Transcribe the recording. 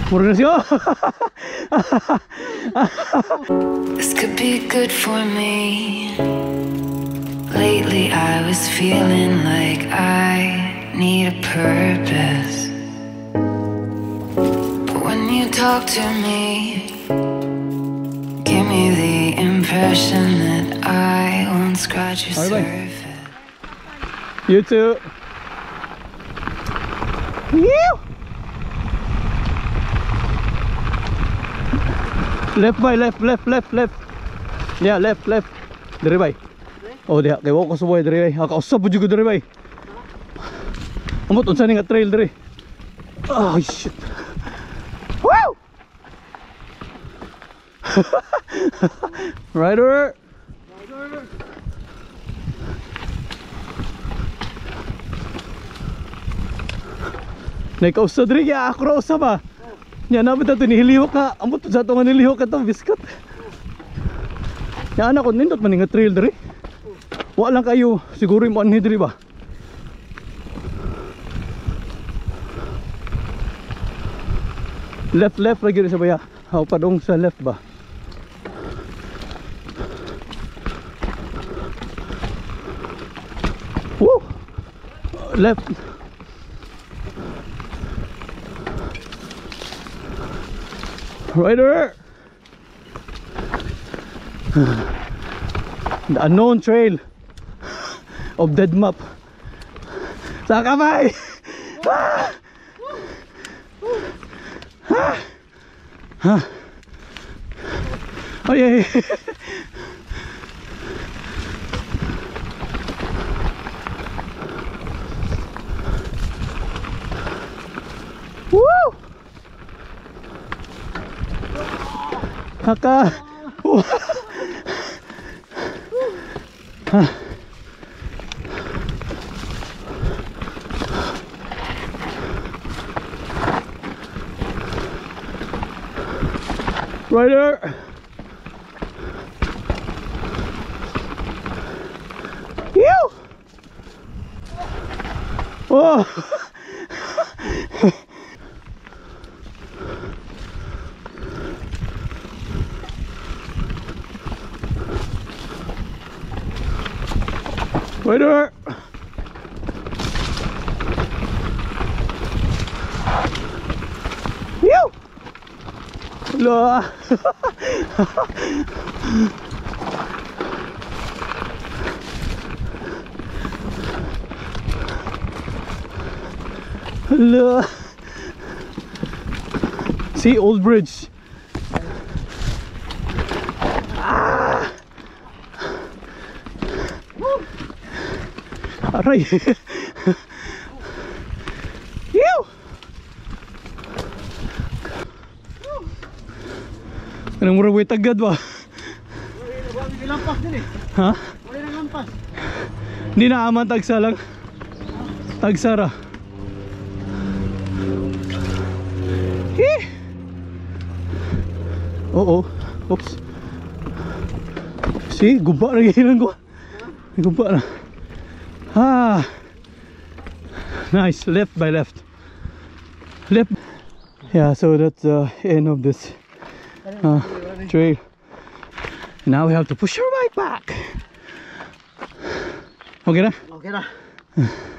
Mura na siya. This could be good for me. Lately I was feeling like I need a purpose. But when you talk to me, give me the impression that I won't scratch your surface. You too. Left by left. Yeah, left. Dari bay. Oh dia, kay wako suboy dari bay. Ako usab pud jud dari bay. Amot unsa ni nga trail dari. Oh shit. Woo! Rider. Naikausad rin kaya ako raw usab ah. Yan na ba ito nihilihok ka. Amot sa ito nga nilihok ka ito biskat. Yan na ko nindot man nga trail dari. Wala lang kayo siguro yung anhi dari ba. Left lagi rin sa baya. How padong sa left ba. Woo! Left. Rider. The unknown trail of dead map. Sa kamay. Ay. Woo! Haka. Rider. You. Oh. Rider. You. Loh. Loh. See, old bridge. Aray. Ew. Kanang mura way tagad ba? Ha? Hindi na aman tagsa lang. Tagsara. Oo. Oops. See, guba na ganyan ko. Guba na. Ah, nice. Left by left. Yeah, so that's the end of this trail. Now we have to push our bike back. Okay na? Okay na.